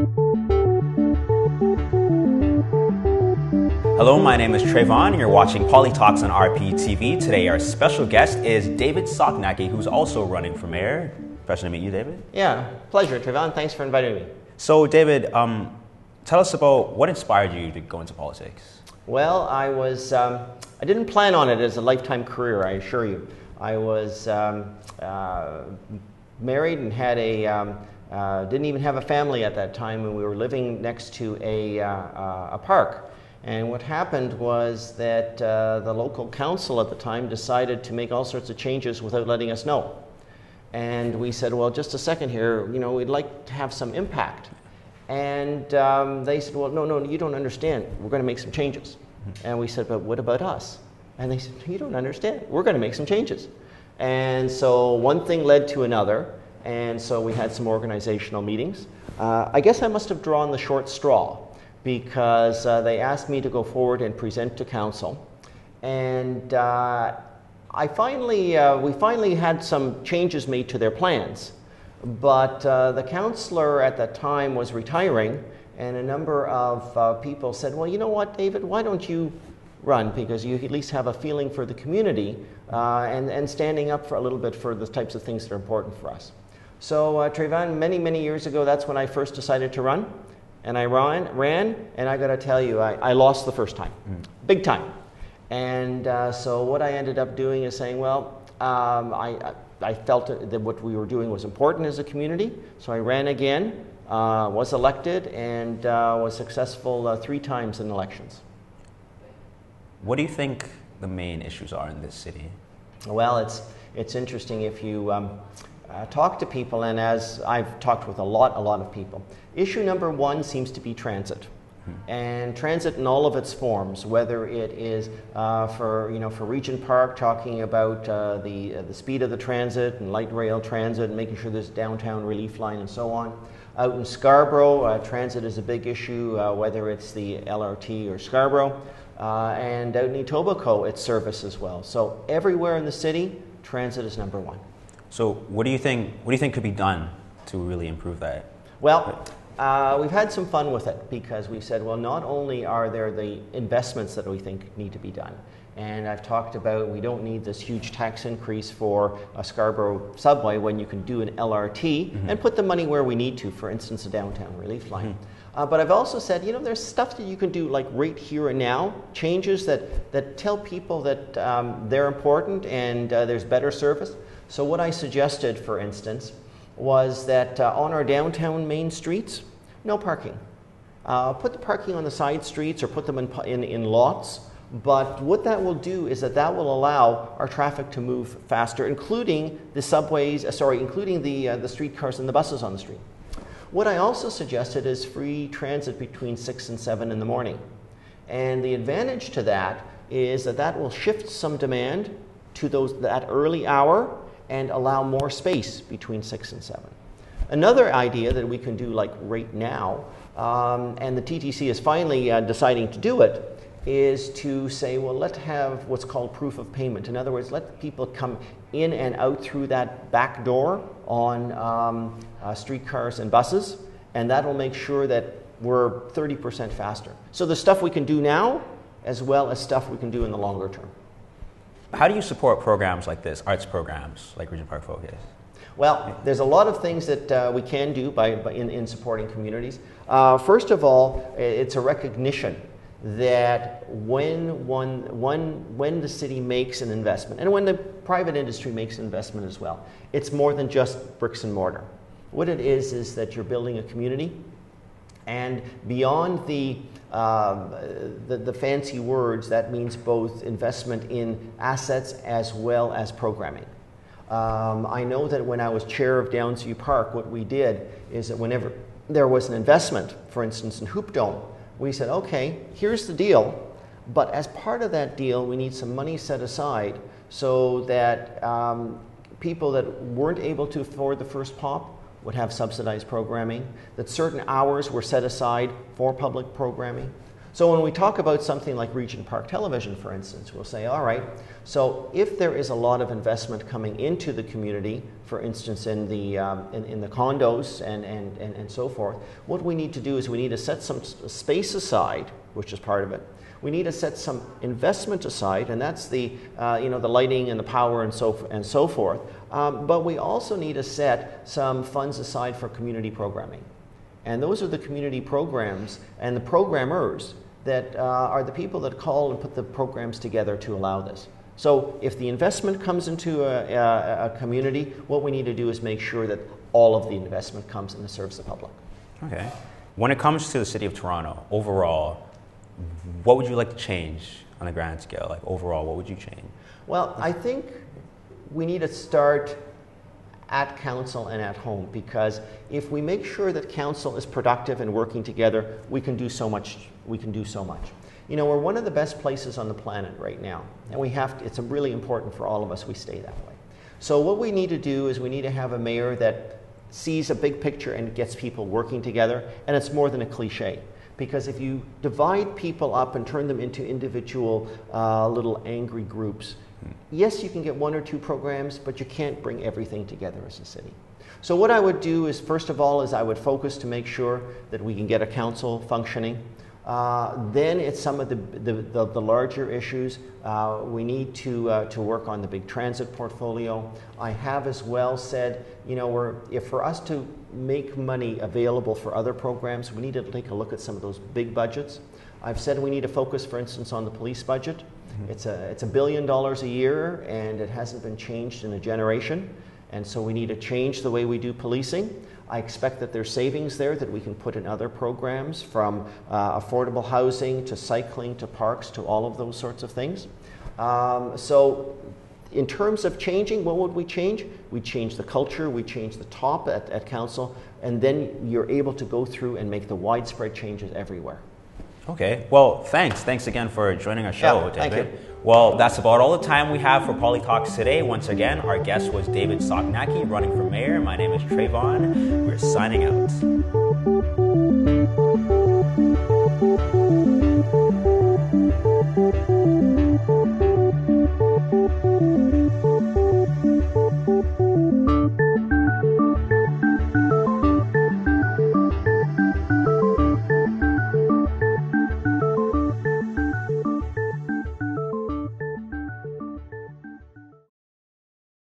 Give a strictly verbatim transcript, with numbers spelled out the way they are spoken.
Hello, my name is Trayvon, and you're watching Politalks on R P T V. Today, our special guest is David Soknacki, who's also running for mayor. Pleasure to meet you, David. Yeah, pleasure, Trayvon. Thanks for inviting me. So, David, um, tell us about what inspired you to go into politics. Well, I was, um, I didn't plan on it as a lifetime career, I assure you. I was um, uh, married and had a, um, uh, didn't even have a family at that time, and we were living next to a, uh, uh, a park. And what happened was that uh, the local council at the time decided to make all sorts of changes without letting us know. And we said, well, just a second here, you know, we'd like to have some impact. And um, they said, well, no, no, you don't understand. We're going to make some changes. Mm-hmm. And we said, but what about us? And they said, you don't understand. We're going to make some changes. And so one thing led to another. And so we had some organizational meetings. Uh, I guess I must have drawn the short straw, because uh, they asked me to go forward and present to council. And uh, I finally, uh, we finally had some changes made to their plans. But uh, the councillor at that time was retiring, and a number of uh, people said, well, you know what, David, why don't you run? Because you at least have a feeling for the community uh, and, and standing up for a little bit for the types of things that are important for us. So uh, Trayvon, many, many years ago, that's when I first decided to run. And I ran, ran, and I got to tell you, I, I lost the first time, mm. big time. And uh, so what I ended up doing is saying, well, um, I, I felt that what we were doing was important as a community, so I ran again, uh, was elected, and uh, was successful uh, three times in elections. What do you think the main issues are in this city? Well, it's, it's interesting if you um, uh, talk to people, and as I've talked with a lot, a lot of people, issue number one seems to be transit. Hmm. And transit in all of its forms, whether it is uh, for, you know, for Regent Park, talking about uh, the, uh, the speed of the transit and light rail transit and making sure there's downtown relief line and so on. Out in Scarborough, uh, transit is a big issue, uh, whether it's the L R T or Scarborough. Uh, and out in Etobicoke, it's service as well. So everywhere in the city, transit is number one. So what do you think, what do you think could be done to really improve that? Well, uh, we've had some fun with it, because we said, well, not only are there the investments that we think need to be done, and I've talked about we don't need this huge tax increase for a Scarborough subway when you can do an L R T mm-hmm. and put the money where we need to, for instance, a downtown relief line. Mm-hmm. Uh, but I've also said, you know, there's stuff that you can do like right here and now, changes that, that tell people that um, they're important and uh, there's better service. So what I suggested, for instance, was that uh, on our downtown main streets, no parking. Uh, put the parking on the side streets or put them in, in, in lots, but what that will do is that that will allow our traffic to move faster, including the subways, uh, sorry, including the, uh, the streetcars and the buses on the street. What I also suggested is free transit between six and seven in the morning. And the advantage to that is that that will shift some demand to those, that early hour, and allow more space between six and seven. Another idea that we can do like right now, um, and the T T C is finally uh, deciding to do it, is to say, well, let's have what's called proof of payment. In other words, let people come in and out through that back door on um, uh, streetcars and buses, and that will make sure that we're thirty percent faster. So the stuff we can do now, as well as stuff we can do in the longer term. How do you support programs like this, arts programs like Regent Park Focus? Well, there's a lot of things that uh, we can do by, by in, in supporting communities. Uh, first of all, it's a recognition that when one, one, when the city makes an investment, and when the private industry makes an investment as well, it's more than just bricks and mortar. What it is is that you're building a community, and beyond the, uh, the, the fancy words, that means both investment in assets as well as programming. Um, I know that when I was chair of Downsview Park, what we did is that whenever there was an investment, for instance in Hoop Dome, we said, okay, here's the deal, but as part of that deal, we need some money set aside so that um, people that weren't able to afford the first pop would have subsidized programming, that certain hours were set aside for public programming. So when we talk about something like Regent Park Television, for instance, we'll say, all right, so if there is a lot of investment coming into the community, for instance, in the, um, in, in the condos and, and, and, and so forth, what we need to do is we need to set some space aside, which is part of it. We need to set some investment aside, and that's the, uh, you know, the lighting and the power and so, and so forth. Um, but we also need to set some funds aside for community programming. And those are the community programs and the programmers that uh, are the people that call and put the programs together to allow this. So if the investment comes into a, a, a community, what we need to do is make sure that all of the investment comes and serves the public. Okay. When it comes to the City of Toronto, overall, what would you like to change on a grand scale? Like overall, what would you change? Well, I think we need to start at council and at home, because if we make sure that council is productive and working together, we can do so much. We can do so much. You know, we're one of the best places on the planet right now, and we have to, it's really important for all of us we stay that way. So what we need to do is we need to have a mayor that sees a big picture and gets people working together, and it's more than a cliche. Because if you divide people up and turn them into individual uh, little angry groups, yes, you can get one or two programs, but you can't bring everything together as a city. So what I would do is, first of all, is I would focus to make sure that we can get a council functioning. Uh, then it's some of the, the, the, the larger issues. Uh, we need to, uh, to work on the big transit portfolio. I have as well said, you know, we're, if for us to make money available for other programs, we need to take a look at some of those big budgets. I've said we need to focus, for instance, on the police budget. Mm-hmm. It's a, it's a billion dollars a year, and it hasn't been changed in a generation. And so we need to change the way we do policing. I expect that there's savings there that we can put in other programs, from uh, affordable housing to cycling to parks to all of those sorts of things. Um, so in terms of changing, what would we change? We change the culture, we change the top at, at council, and then you're able to go through and make the widespread changes everywhere. Okay, well, thanks. Thanks again for joining our show, yeah, David. Thank you. Well, that's about all the time we have for Politalks today. Once again, our guest was David Soknacki, running for mayor. My name is Trayvon. We're signing out.